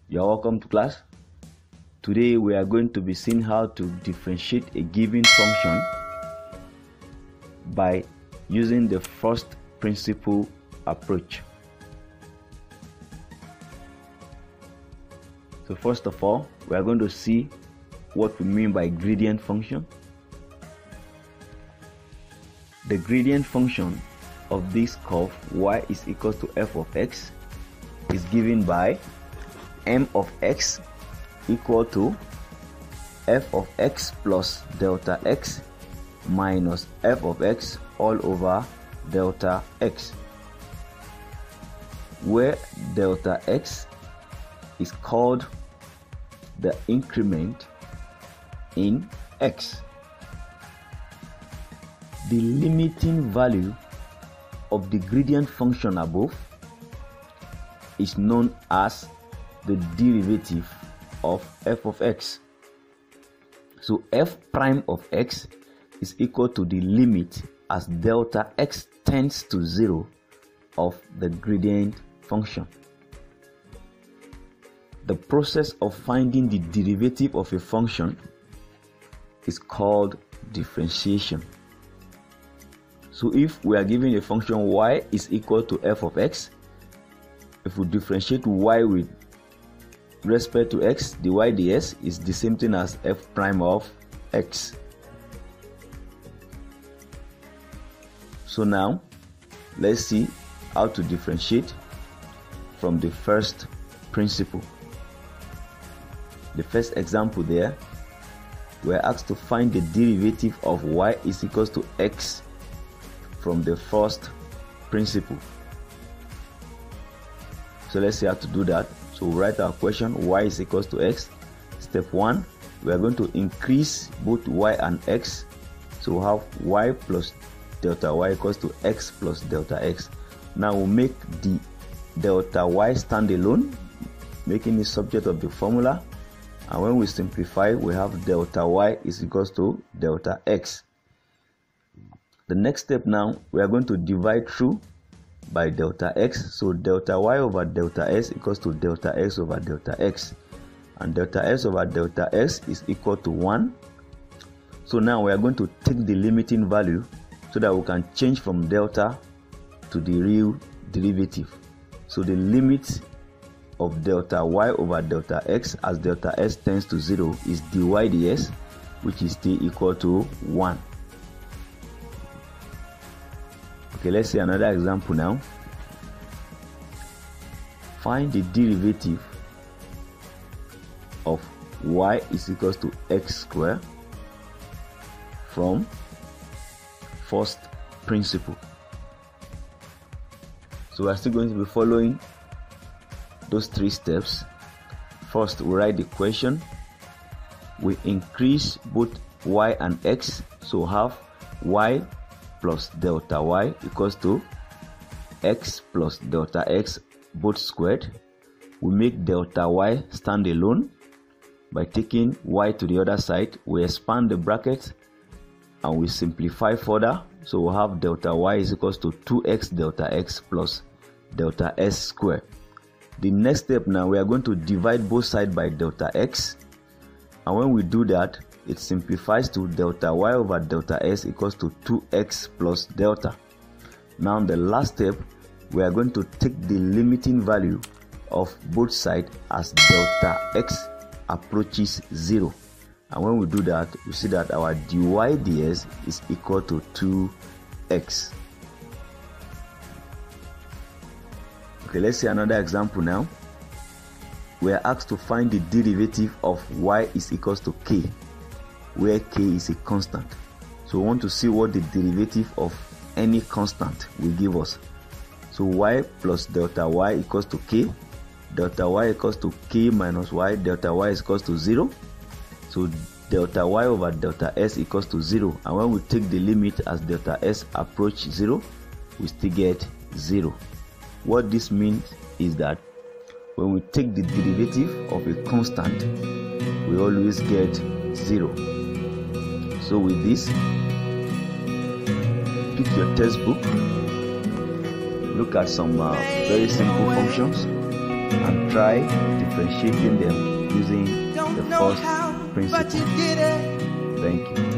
You're welcome to class. Today we are going to be seeing how to differentiate a given function by using the first principle approach. So first of all, we are going to see what we mean by gradient function. The gradient function of this curve y is equal to f of x is given by m of x equal to f of x plus delta x minus f of x all over delta x, where delta x is called the increment in x. The limiting value of the gradient function above is known as the derivative of f of x. So f prime of x is equal to the limit as delta x tends to 0 of the gradient function. The process of finding the derivative of a function is called differentiation. So if we are given a function y is equal to f of x, if we differentiate y with respect to x, dy ds is the same thing as f prime of x. So now let's see how to differentiate from the first principle. The first example there, we are asked to find the derivative of y is equals to x from the first principle. So let's see how to do that. So we write our question, y is equals to x. Step 1, we are going to increase both y and x. So we have y plus delta y equals to x plus delta x. Now we'll make the delta y stand alone, making it subject of the formula. And when we simplify, we have delta y is equals to delta x. The next step now, we are going to divide through by delta x. So delta y over delta x equals to delta x over delta x. And delta x over delta x is equal to 1. So now we are going to take the limiting value so that we can change from delta to the real derivative. So the limit of delta y over delta x as delta x tends to 0 is dy ds, which is still equal to 1. Okay, let's see another example now. Find the derivative of y is equals to x squared from first principle. So we are still going to be following those 3 steps. First, we write the question. We increase both y and x, so have y plus delta y equals to x plus delta x both squared. We make delta y stand alone by taking y to the other side. We expand the bracket and we simplify further. So we have delta y is equals to 2x delta x plus delta s squared. The next step now, we are going to divide both sides by delta x. And when we do that, it simplifies to delta y over delta s equals to 2x plus delta. Now the last step, we are going to take the limiting value of both sides as delta x approaches 0. And when we do that, we see that our dy ds is equal to 2x. Okay, let's see another example now. We are asked to find the derivative of y is equals to k, where k is a constant. So we want to see what the derivative of any constant will give us. So y plus delta y equals to k. Delta y equals to k minus y. Delta y is equals to 0. So delta y over delta s equals to 0. And when we take the limit as delta s approach 0, we still get 0. What this means is that when we take the derivative of a constant, we always get 0. So with this, pick your textbook, look at some very simple functions and try differentiating them using the first principle. Thank you.